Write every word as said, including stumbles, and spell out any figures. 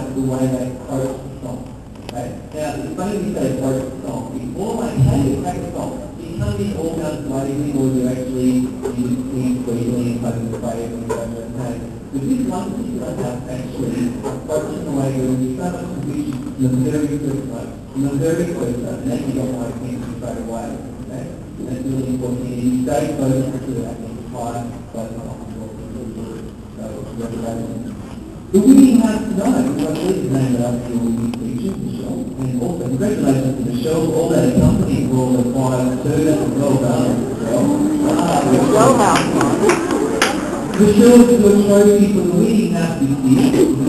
about the way they approach the song. Okay? Now, it's funny when you say approach the song. It's more like how do you crack a song? So you come in all guns blazing, or you actually sing sweetly and hoping to pray and go okay. But this one particular house actually approaching the way you're in so much conviction in the very first note, in the very first note, and then you got my attention straight away. Okay? And that's really important. And you stay focused to that entire focus on the world. So, congratulations. But we didn't have to know, because I believe the name of our new teachers, Michelle, and also congratulations to Michelle, all that company for all the five students, well done, Michelle. Well done. Michelle, to a trophy for the winning house this year.